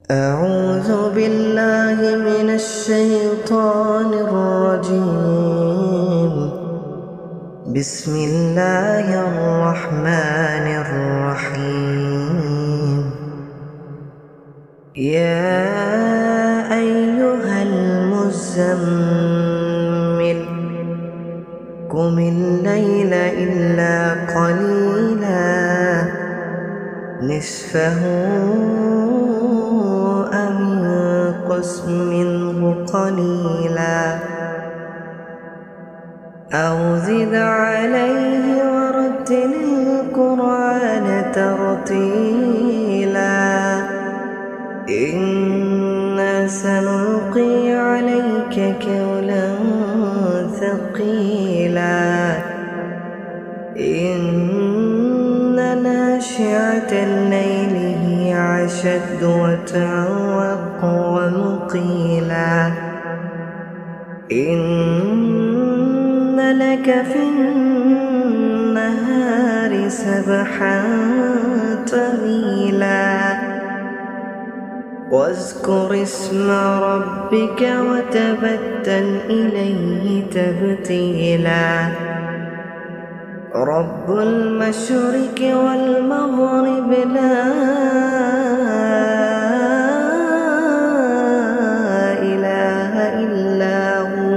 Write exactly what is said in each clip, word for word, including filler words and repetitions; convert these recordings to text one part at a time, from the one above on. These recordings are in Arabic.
أعوذ بالله من الشيطان الرجيم. بسم الله الرحمن الرحيم. يا أيها المزمل قم الليل إلا قليلا نصفه أو انقص منه قليلا أو زد عليه ورتل القرآن ترتيلا إنا سنلقي عليك قولا ثقيلا إن ناشئة الليل هي أشد وطئا وأقوم قيلا إن لك في النهار سبحا طويلا واذكر اسم ربك وتبتل إليه تبتيلا رب المشرق والمغرب لا إله إلا هو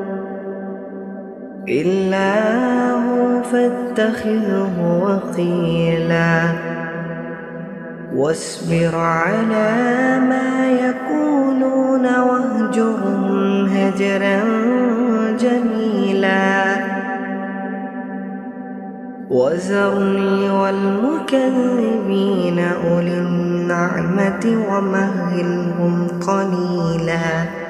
إلا هو فاتخذه وكيلا واصبر على ما يقولون واهجرهم هجرا جميلا وذرني والمكذبين أولي النعمة ومهلهم قليلا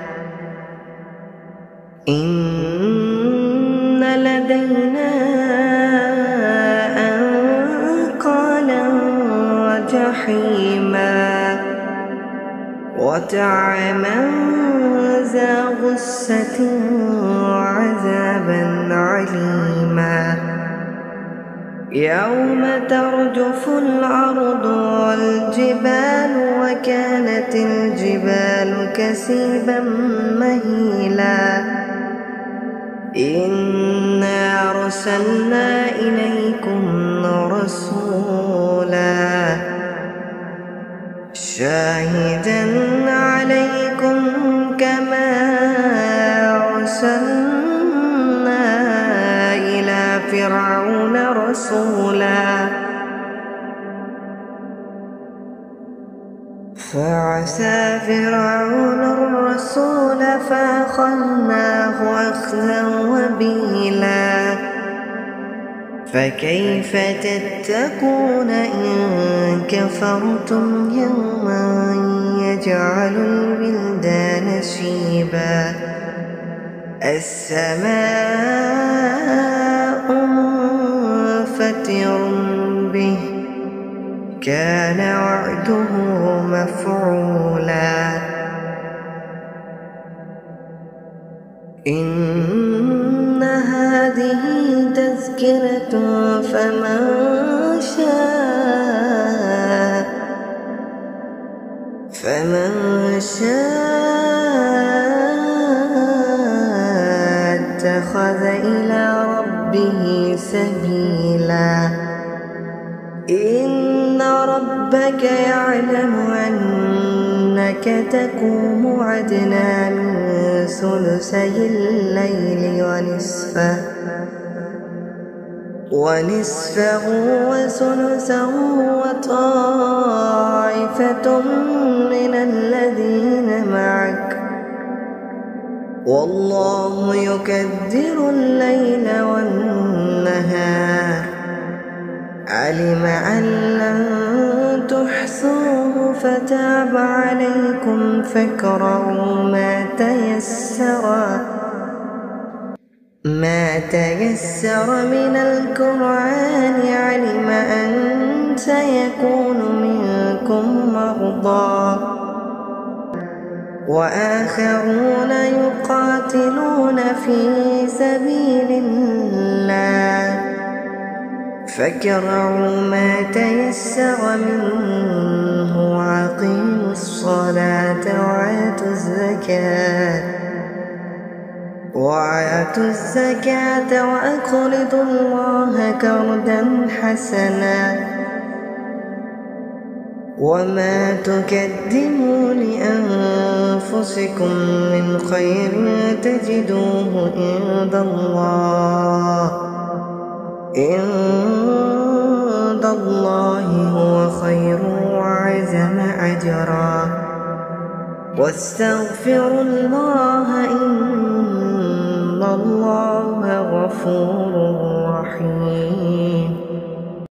إن لدينا أنكالا وجحيما وطعاما ذا غصة وعذابا عليما يوم ترجف الأرض والجبال وكانت الجبال كثيبا مهيلا إنا أرسلنا إليكم رسولا شاهدا عليكم كما أرسلنا إلى فرعون رسولا فعسى فرعون الرسول فأخذناه أخذا وبيلا فكيف تتقون إن كفرتم يوما يجعل الولدان شيبا السماء منفطر به كان وعده مفعولا إن هذه تذكرة فمن شاء فمن شاء اتخذ إلى ربه سبيلا إن ربك يعلم أنك تقوم أدنى من ثلثي الليل ونصفه ونصفه وثلثه وطائفة من الذين معك والله يقدر الليل والنهار علم أن لن تحصوه فتاب عليكم فاقرؤوا ما تيسر ما تيسر من القرآن علم أن سيكون منكم مرضى وآخرون يقاتلون في سبيل الله فاقرؤوا ما تيسر منه وأقيموا الصلاة الزكاة وآتوا الزكاة وأقرضوا الله قرضا حسنا وما تقدموا لأنفسكم من خير تجدوه عند الله عند الله هو خير وأعظم أجرا واستغفروا الله إن الله غفور رحيم.